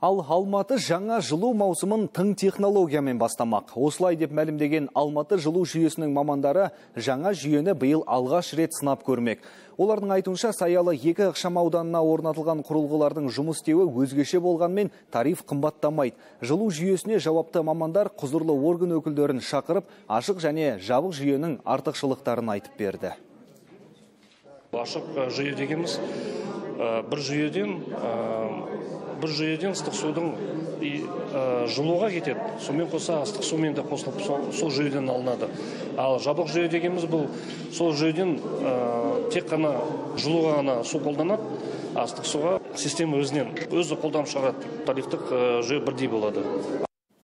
Ал Алматы жаңа жылу маусымын тың технологиямен бастамақ. Осылай деп мәлімдеген Алматы жылу жүйесінің мамандары жаңа жүйені биыл алғаш рет сынап көрмек. Олардың айтуынша Саялы 2 ықшам ауданына орнатылған құрылғылардың жұмыс істеуі өзгеше болғанмен тариф қымбаттамайды. Жылу жүйесіне жауапты мамандар құзырлы орган өкілдерін шақырып, ашық және жабық жүйенің артықшылықтарын айтып берді. Ашық жүйе дегеніміз бір жүйеден ыстық судың жылуға кетеді. Сонымен қоса ыстық сумен де қосылып сол жүйеден алынады. Ал жабық жүйе дегеніміз бұл сол жүйеден тек қана жылуға ғана су қолданады, ыстық суға система өзі қолданып шығарады. Тарифтік жүйе бірдей болады.